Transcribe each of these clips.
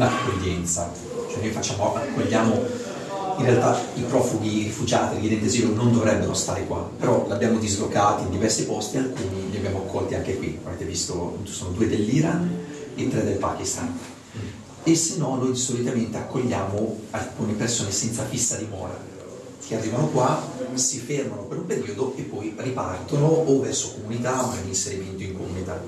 un'accoglienza, cioè noi accogliamo in realtà i profughi, i rifugiati, i richiedenti asilo non dovrebbero stare qua, però l'abbiamo dislocati in diversi posti, alcuni li abbiamo accolti anche qui. Avete visto, ci sono 2 dell'Iran e 3 del Pakistan. E se no noi solitamente accogliamo alcune persone senza fissa dimora, che arrivano qua, si fermano per un periodo e poi ripartono o verso comunità o inserimento in comunità.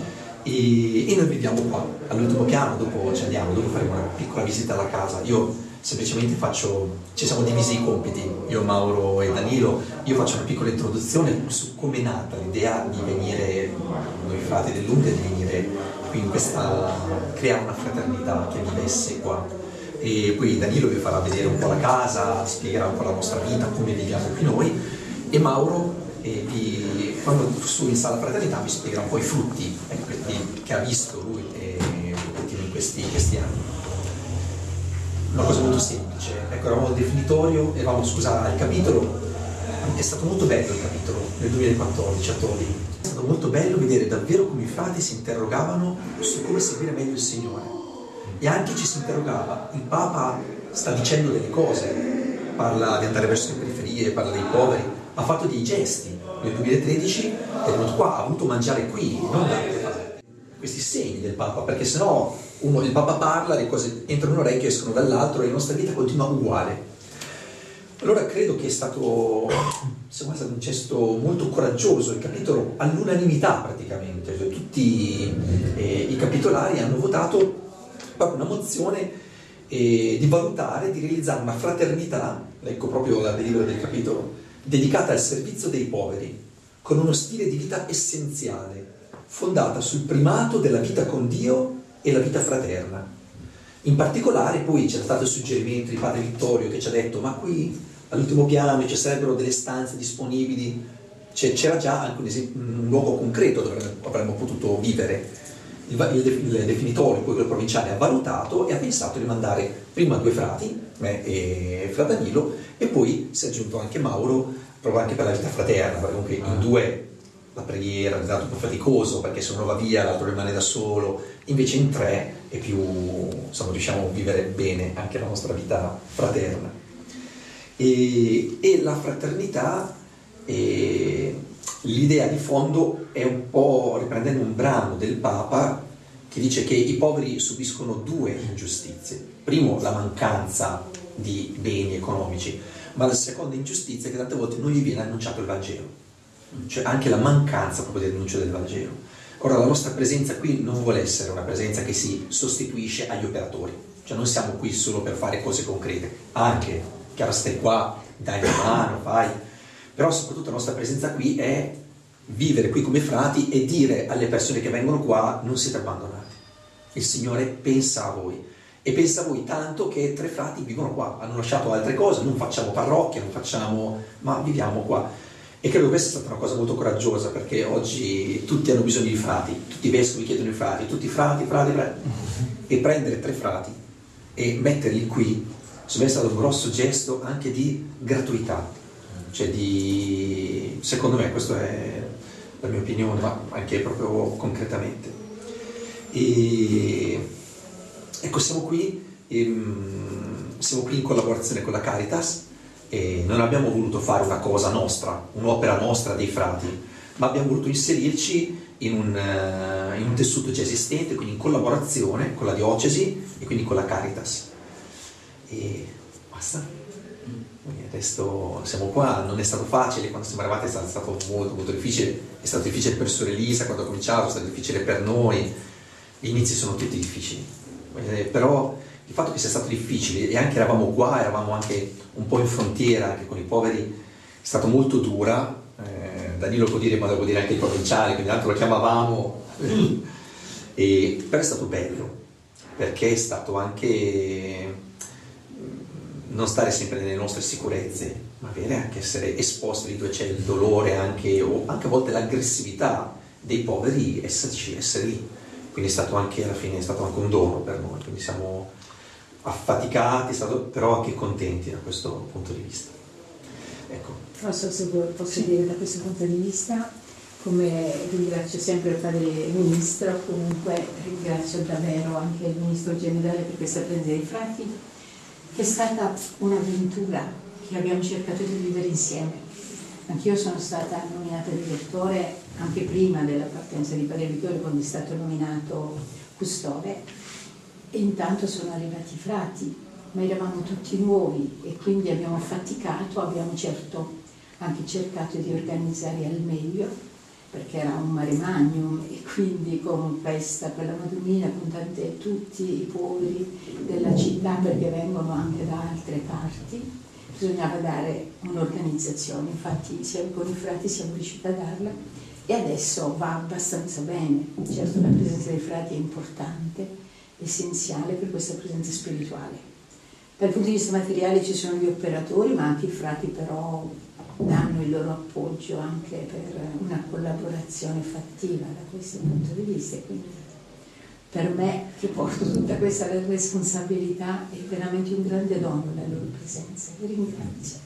E noi viviamo qua, all'ultimo piano, dopo ci andiamo, dopo faremo una piccola visita alla casa. Io semplicemente ci siamo divisi i compiti, io, Mauro e Danilo. Io faccio una piccola introduzione su come è nata l'idea di venire, noi frati dell'Umbria, di venire qui in creare una fraternità che vivesse qua. E poi Danilo vi farà vedere un po' la casa, spiegherà un po' la nostra vita, come viviamo qui noi, e Mauro quando su in sala fraternità vi spiegherà un po' i frutti che ha visto lui in questi anni. Una cosa molto semplice, ecco, eravamo al definitorio, al capitolo, è stato molto bello il capitolo nel 2014 a Todi, è stato molto bello vedere davvero come i frati si interrogavano su come seguire meglio il Signore, e anche ci si interrogava, il Papa sta dicendo delle cose, parla di andare verso le periferie, parla dei poveri, ha fatto dei gesti, nel 2013 è venuto qua, ha voluto mangiare qui, non da questi segni del Papa, perché sennò il Papa parla, le cose entrano in un orecchio e escono dall'altro e la nostra vita continua uguale. Allora credo che è stato, secondo me, è stato un gesto molto coraggioso, il capitolo all'unanimità praticamente, cioè tutti i capitolari hanno votato proprio una mozione di valutare, di realizzare una fraternità, ecco proprio la delibera del capitolo, dedicata al servizio dei poveri, con uno stile di vita essenziale, fondata sul primato della vita con Dio e la vita fraterna. In particolare poi c'è stato il suggerimento di Padre Vittorio che ci ha detto: ma qui all'ultimo piano ci sarebbero delle stanze disponibili, c'era già anche un luogo concreto dove avremmo potuto vivere. Il definitorio, poi quello provinciale, ha valutato e ha pensato di mandare prima 2 frati, me e Fra Danilo, e poi si è aggiunto anche Mauro, proprio anche per la vita fraterna, perché comunque in 2 la preghiera è diventato un po' faticoso, perché se uno va via l'altro rimane da solo, invece in 3 è più, insomma, riusciamo a vivere bene anche la nostra vita fraterna. E la fraternità, l'idea di fondo è un po' riprendendo un brano del Papa che dice che i poveri subiscono 2 ingiustizie. Primo, la mancanza di beni economici, ma la seconda ingiustizia è che tante volte non gli viene annunciato il Vangelo, cioè anche la mancanza proprio dell'annuncio del Vangelo. Ora, la nostra presenza qui non vuole essere una presenza che si sostituisce agli operatori, cioè non siamo qui solo per fare cose concrete, anche, chiaro, stai qua, dai una mano, fai, però soprattutto la nostra presenza qui è vivere qui come frati e dire alle persone che vengono qua: non siete abbandonati, il Signore pensa a voi, e pensa a voi tanto che 3 frati vivono qua, hanno lasciato altre cose, non facciamo parrocchia, ma viviamo qua. E credo che questa è stata una cosa molto coraggiosa, perché oggi tutti hanno bisogno di frati, tutti i vescovi chiedono i frati, tutti frati, e prendere 3 frati e metterli qui, secondo me è stato un grosso gesto anche di gratuità, cioè secondo me, questa è la mia opinione, ma anche proprio concretamente. E ecco, siamo qui in collaborazione con la Caritas, e non abbiamo voluto fare una cosa nostra, un'opera nostra dei frati, ma abbiamo voluto inserirci in un tessuto già esistente, quindi in collaborazione con la diocesi e quindi con la Caritas. E basta. Adesso siamo qua, non è stato facile, quando siamo arrivati è stato molto molto difficile, è stato difficile per Sor Elisa quando ha cominciato, è stato difficile per noi, gli inizi sono tutti difficili, però il fatto che sia stato difficile, e anche eravamo qua, eravamo anche un po' in frontiera anche con i poveri, è stata molto dura. Danilo può dire, ma lo può dire anche il provinciale, quindi l'altro lo chiamavamo, però è stato bello, perché è stato anche non stare sempre nelle nostre sicurezze, ma avere anche essere esposti lì dove c'è il dolore, o anche a volte l'aggressività dei poveri, essere lì. Quindi è stato anche, alla fine, è stato anche un dono per noi, quindi siamo affaticati, però anche contenti da questo punto di vista. Ecco. Posso dire da questo punto di vista, come ringrazio sempre il Padre Ministro, comunque ringrazio davvero anche il Ministro Generale per questa presenza dei frati, che è stata un'avventura che abbiamo cercato di vivere insieme. Anch'io sono stata nominata direttore anche prima della partenza di Padre Vittorio, quando è stato nominato custode, e intanto sono arrivati i frati, ma eravamo tutti nuovi e quindi abbiamo faticato, abbiamo anche cercato di organizzare al meglio, perché era un mare magnum, e quindi con festa per la Madonnina, con tutti i poveri della città, perché vengono anche da altre parti, bisognava dare un'organizzazione. Infatti con i frati siamo riusciti a darla e adesso va abbastanza bene. Certo, la presenza dei frati è importante, essenziale per questa presenza spirituale. Dal punto di vista materiale ci sono gli operatori, ma anche i frati però danno il loro appoggio anche per una collaborazione fattiva da questo punto di vista. E quindi per me, che porto tutta questa responsabilità, è veramente un grande dono la loro presenza. Vi ringrazio.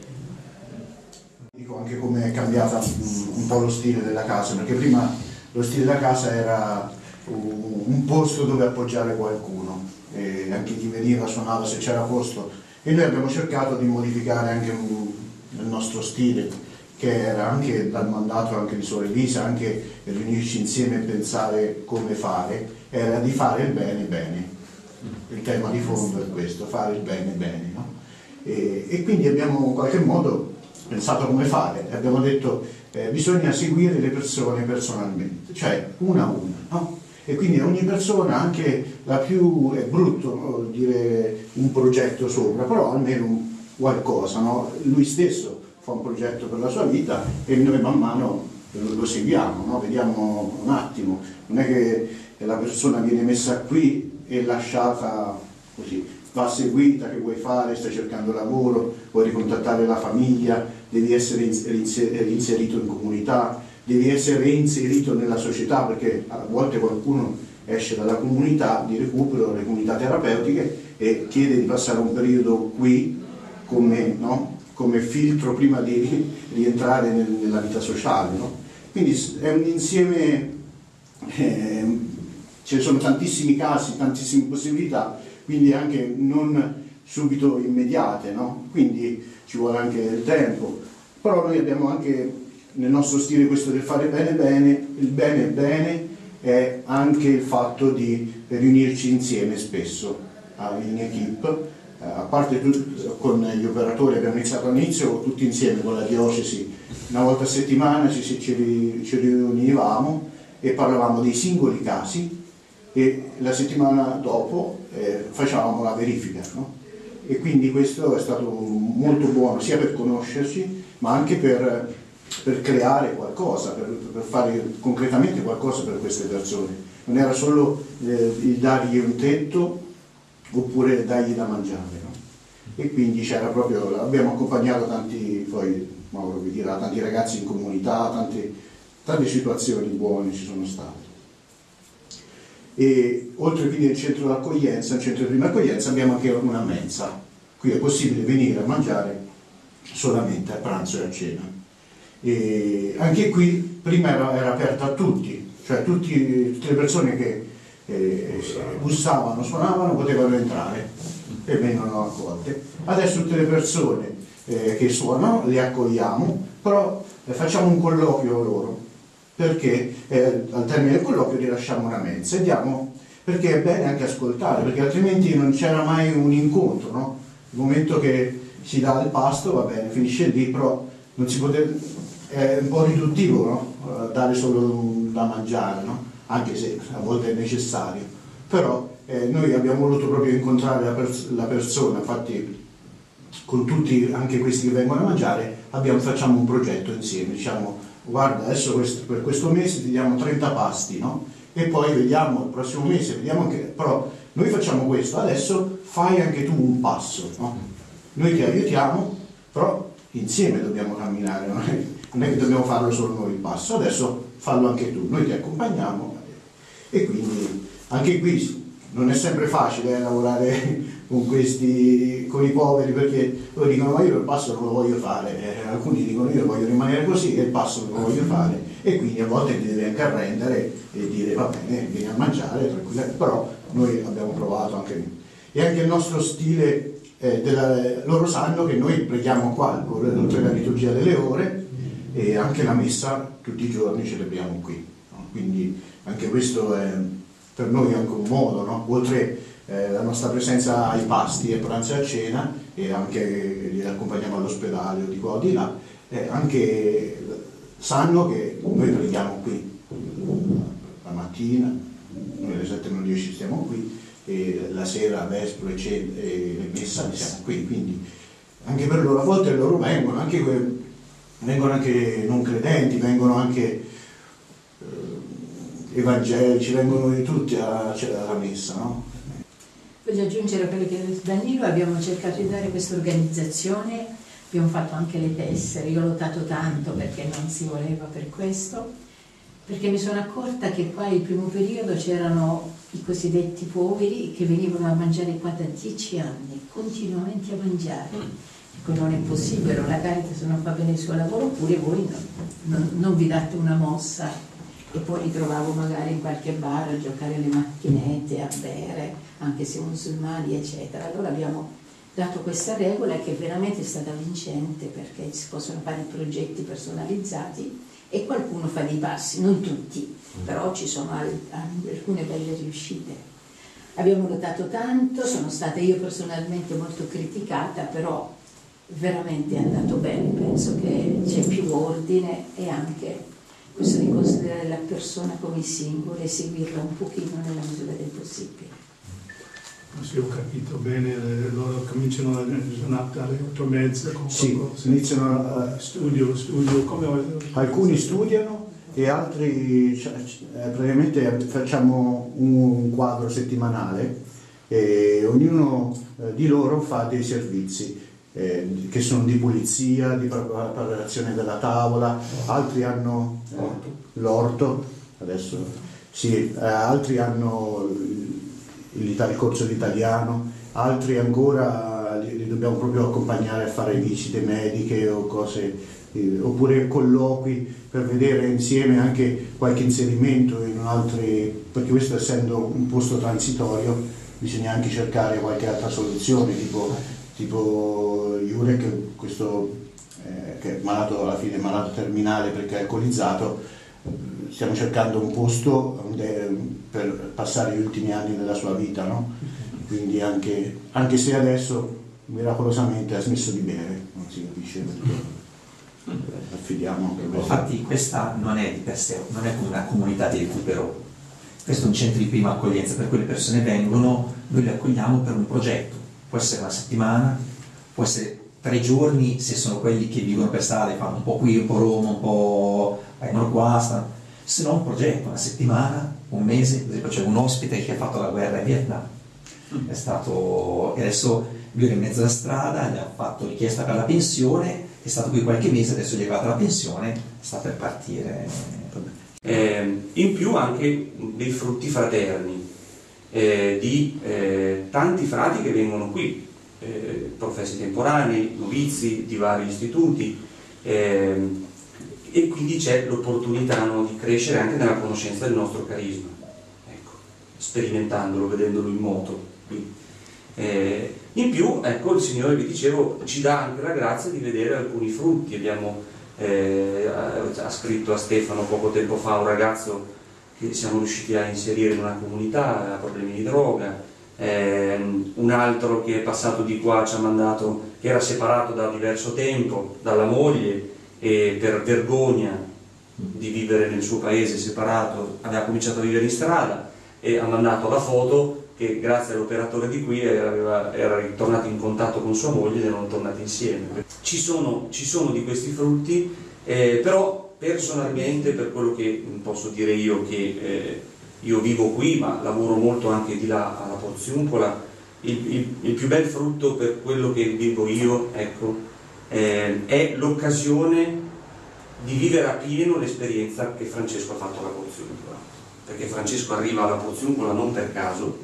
Dico anche come è cambiata un po' lo stile della casa, perché prima lo stile della casa era un posto dove appoggiare qualcuno, e anche chi veniva suonava se c'era posto, e noi abbiamo cercato di modificare anche il nostro stile, che era anche dal mandato anche di Suor Elisa, anche riunirci insieme e pensare come fare, era di fare il bene bene. Il tema di fondo è questo, fare il bene bene, no? E quindi abbiamo in qualche modo pensato come fare, abbiamo detto bisogna seguire le persone personalmente, cioè una a una, no? E quindi ogni persona, anche la più, è brutto, no, dire un progetto sopra, però almeno qualcosa, no? Lui stesso fa un progetto per la sua vita e noi man mano lo seguiamo, no? Vediamo un attimo, non è che la persona viene messa qui e lasciata così, va seguita, che vuoi fare, stai cercando lavoro, vuoi ricontattare la famiglia, devi essere inserito in comunità, devi essere reinserito nella società, perché a volte qualcuno esce dalla comunità di recupero, le comunità terapeutiche, e chiede di passare un periodo qui come, no? Come filtro prima di rientrare nella vita sociale, no? Quindi è un insieme, ci sono tantissimi casi, tantissime possibilità, quindi anche non subito immediate, no? Quindi ci vuole anche il tempo, però noi abbiamo anche nel nostro stile questo del fare bene bene. Il bene bene è anche il fatto di riunirci insieme spesso in equipe, a parte con gli operatori abbiamo iniziato all'inizio tutti insieme con la diocesi, una volta a settimana ci riunivamo e parlavamo dei singoli casi, e la settimana dopo facevamo la verifica, no? E quindi questo è stato molto buono sia per conoscerci ma anche per creare qualcosa, per fare concretamente qualcosa per queste persone. Non era solo il dargli un tetto oppure dargli da mangiare, no? E quindi c'era proprio, abbiamo accompagnato tanti, poi Mauro vi dirà, tanti ragazzi in comunità, tante situazioni buone ci sono state. E oltre quindi al centro d'accoglienza, un centro di prima accoglienza, abbiamo anche una mensa. Qui è possibile venire a mangiare solamente a pranzo e a cena. E anche qui prima era aperta a tutti, cioè tutte le persone che bussavano, suonavano, potevano entrare e vengono accolte. Adesso tutte le persone che suonano le accogliamo, però facciamo un colloquio loro, perché al termine del colloquio rilasciamo una mensa e diamo, perché è bene anche ascoltare, perché altrimenti non c'era mai un incontro, no? Il momento che si dà il pasto va bene, finisce lì, però non si poteva, è un po' riduttivo, no? Dare solo da mangiare, no? Anche se a volte è necessario, però noi abbiamo voluto proprio incontrare la persona, infatti con tutti anche questi che vengono a mangiare facciamo un progetto insieme, diciamo guarda adesso per questo mese ti diamo 30 pasti, no? E poi vediamo il prossimo mese, vediamo anche, però noi facciamo questo, adesso fai anche tu un passo, no? Noi ti aiutiamo, però insieme dobbiamo camminare, non è che dobbiamo farlo solo noi il passo, adesso fallo anche tu, noi ti accompagniamo. E quindi anche qui non è sempre facile lavorare con i poveri, perché loro dicono ma io il pasto non lo voglio fare, alcuni dicono io voglio rimanere così e il pasto non lo voglio fare, e quindi a volte ti devi anche arrendere e dire va bene, vieni a mangiare tranquillamente, però noi abbiamo provato anche, e anche il nostro stile, loro sanno che noi preghiamo qua, oltre alla liturgia delle ore, e anche la messa tutti i giorni celebriamo qui, no? Quindi anche questo è per noi anche un modo, no? Oltre la nostra presenza ai pasti, a pranzo e a cena, e anche li accompagniamo all'ospedale o di qua o di là, anche sanno che noi preghiamo qui la mattina, noi alle 7 non 10 stiamo qui, e la sera, vespro e le messa siamo qui, quindi anche per loro, a volte loro vengono anche non credenti, vengono anche evangelici, vengono di tutti alla messa, no? Voglio aggiungere quello che ha detto Danilo, abbiamo cercato di dare questa organizzazione, abbiamo fatto anche le tessere, io ho lottato tanto perché non si voleva per questo, perché mi sono accorta che qua il primo periodo c'erano i cosiddetti poveri che venivano a mangiare qua da 10 anni, continuamente a mangiare. Ecco, non è possibile, la Caritas non fa bene il suo lavoro, oppure voi non vi date una mossa. E poi li trovavo magari in qualche bar a giocare alle macchinette, a bere, anche se musulmani, eccetera. Allora abbiamo dato questa regola che veramente è stata vincente, perché si possono fare progetti personalizzati e qualcuno fa dei passi, non tutti, però ci sono alcune belle riuscite. Abbiamo lottato tanto, sono stata io personalmente molto criticata, però veramente è andato bene, penso che c'è più ordine, e anche questo di considerare la persona come singolo e seguirla un pochino nella misura del possibile. Se ho capito bene, loro cominciano la giornata alle 8:30 con sì, iniziano studio, come alcuni studiano e altri praticamente facciamo un quadro settimanale e ognuno di loro fa dei servizi che sono di pulizia, di preparazione della tavola, altri hanno l'orto, adesso sì, altri hanno il corso di italiano, altri ancora li dobbiamo proprio accompagnare a fare visite mediche o cose, oppure colloqui per vedere insieme anche qualche inserimento in altri, perché questo essendo un posto transitorio bisogna anche cercare qualche altra soluzione, tipo Jurek, questo che è malato, alla fine è malato terminale perché è alcolizzato, stiamo cercando un posto per passare gli ultimi anni della sua vita, no? Quindi anche se adesso miracolosamente ha smesso di bere, non si capisce perché, affidiamo per Infatti questa non è di per sé, non è come una comunità di recupero, questo è un centro di prima accoglienza, per cui le persone vengono, noi le accogliamo per un progetto, può essere una settimana, può essere 3 giorni se sono quelli che vivono per strada e fanno un po' qui, un po' Roma, un po' vengono qua, se no un progetto, una settimana, un mese. Per esempio c'è un ospite che ha fatto la guerra in Vietnam, è stato, e adesso lui era in mezzo alla strada, gli ha fatto richiesta per la pensione, è stato qui qualche mese, adesso gli è arrivata la pensione, sta per partire. In più anche dei frutti fraterni, di tanti frati che vengono qui, professi temporanei, novizi di vari istituti, e quindi c'è l'opportunità, no, di crescere anche nella conoscenza del nostro carisma, ecco, sperimentandolo, vedendolo in moto qui. In più, ecco, il Signore, vi dicevo, ci dà anche la grazia di vedere alcuni frutti. Ha scritto a Stefano poco tempo fa un ragazzo che siamo riusciti a inserire in una comunità, ha problemi di droga, un altro che è passato di qua ci ha mandato, che era separato da diverso tempo dalla moglie e per vergogna di vivere nel suo paese separato aveva cominciato a vivere in strada, e ha mandato la foto che grazie all'operatore di qui era ritornato in contatto con sua moglie ed erano tornati insieme. Ci sono di questi frutti, però personalmente, per quello che posso dire io, che io vivo qui ma lavoro molto anche di là alla Porziuncola, il più bel frutto per quello che vivo io, ecco, è l'occasione di vivere a pieno l'esperienza che Francesco ha fatto alla Porziuncola, perché Francesco arriva alla Porziuncola non per caso,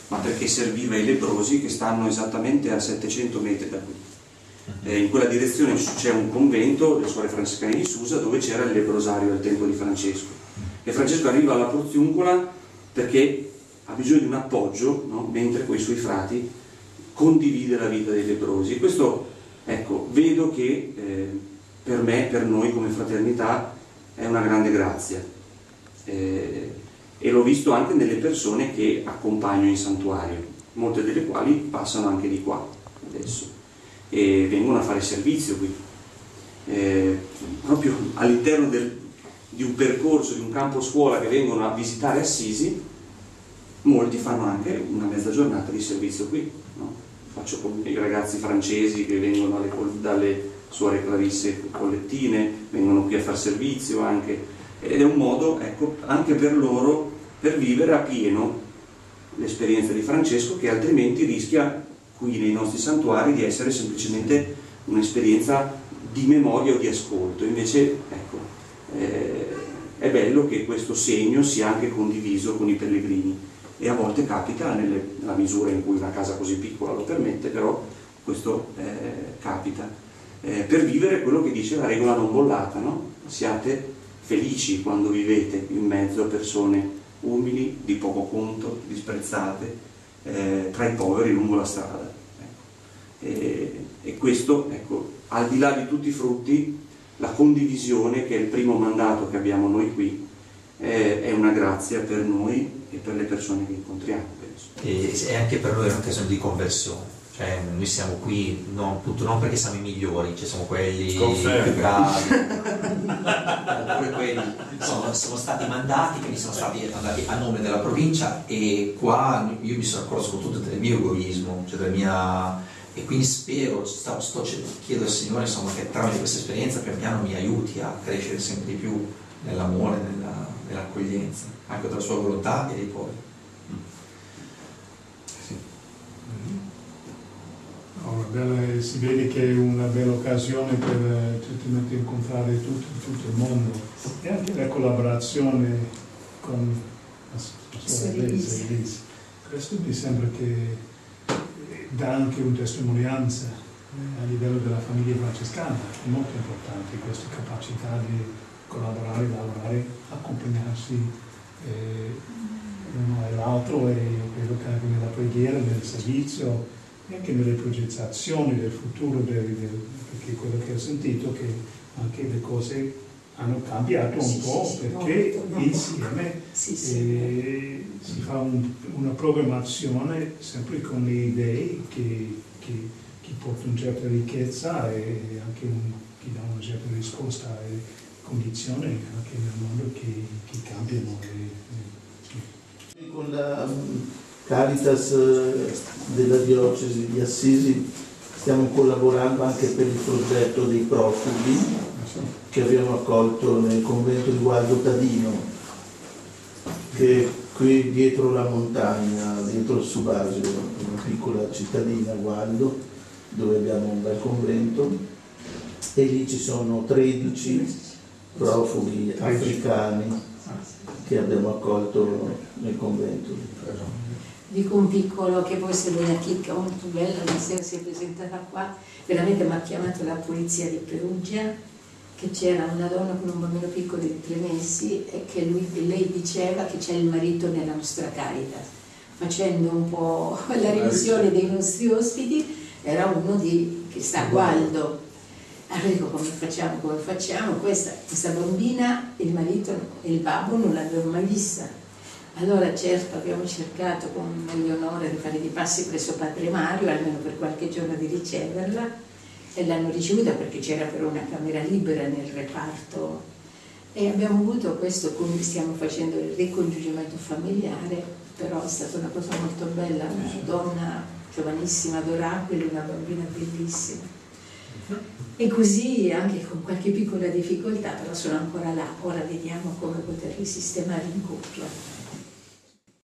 ma perché serviva ai lebbrosi che stanno esattamente a 700 metri da qui. In quella direzione c'è un convento, le suore francescane di Susa, dove c'era il lebbrosario al tempo di Francesco. E Francesco arriva alla Porziuncola perché ha bisogno di un appoggio, no? Mentre con i suoi frati condivide la vita dei lebbrosi. E questo, ecco, vedo che per me, per noi come fraternità, è una grande grazia. E l'ho visto anche nelle persone che accompagno in santuario, molte delle quali passano anche di qua adesso e vengono a fare servizio qui, proprio all'interno di un percorso, di un campo scuola che vengono a visitare Assisi. Molti fanno anche una mezza giornata di servizio qui, no? Faccio con i ragazzi francesi che vengono dalle suore Clarisse Collettine, vengono qui a fare servizio anche, ed è un modo, ecco, anche per loro per vivere a pieno l'esperienza di Francesco, che altrimenti rischia qui nei nostri santuari di essere semplicemente un'esperienza di memoria o di ascolto. Invece, ecco, è bello che questo segno sia anche condiviso con i pellegrini, e a volte capita, nella misura in cui una casa così piccola lo permette, però questo capita, per vivere quello che dice la regola non bollata, no? Siate felici quando vivete in mezzo a persone umili, di poco conto, disprezzate, tra i poveri lungo la strada. E questo, ecco, al di là di tutti i frutti, la condivisione, che è il primo mandato che abbiamo noi qui, è una grazia per noi e per le persone che incontriamo, penso. E anche per noi è un'occasione di conversione. Cioè, noi siamo qui appunto non perché siamo i migliori, cioè siamo quelli più bravi, oppure quelli sono stati mandati, quindi sono stati andati a nome della provincia, e qua io mi sono accorto soprattutto del mio egoismo, cioè della mia, e quindi spero, chiedo al Signore, insomma, che tramite questa esperienza pian piano mi aiuti a crescere sempre di più nell'amore, nell'accoglienza, anche della sua volontà e dei poveri. Si vede che è una bella occasione per certamente incontrare tutto il mondo, e anche la collaborazione con la sorella Elisa. Questo mi sembra che dà anche una testimonianza a livello della famiglia francescana, è molto importante questa capacità di collaborare, lavorare, accompagnarsi l'uno all'altro, e credo che anche nella preghiera, nel servizio, anche nelle progettazioni del futuro, perché quello che ho sentito, che anche le cose hanno cambiato un po', perché insieme si fa una programmazione sempre con le idee che portano una certa ricchezza, e anche che danno una certa risposta alle condizioni anche nel mondo che cambiano. Con la Caritas della diocesi di Assisi stiamo collaborando anche per il progetto dei profughi che abbiamo accolto nel convento di Gualdo Tadino, che è qui dietro la montagna, dietro il Subasio, una piccola cittadina, Gualdo, dove abbiamo un bel convento, e lì ci sono 13 profughi africani che abbiamo accolto nel convento. Dico un piccolo, che poi se una chicca molto bella, una sera si è presentata qua, veramente mi ha chiamato la polizia di Perugia, che c'era una donna con un bambino piccolo di 3 mesi, e che lei diceva che c'è il marito nella nostra Caritas. Facendo un po' la revisione dei nostri ospiti, era uno che sta a Gualdo. Allora dico, come facciamo? Questa bambina, il marito e il babbo non l'avevano mai vista. Allora certo abbiamo cercato con Eleonora di fare dei passi presso Padre Mario, almeno per qualche giorno di riceverla, e l'hanno ricevuta perché c'era però una camera libera nel reparto, e abbiamo avuto questo, stiamo facendo il ricongiungimento familiare, però è stata una cosa molto bella, una donna giovanissima, adorabile, una bambina bellissima. E così anche con qualche piccola difficoltà, però sono ancora là, ora vediamo come poterli sistemare in coppia.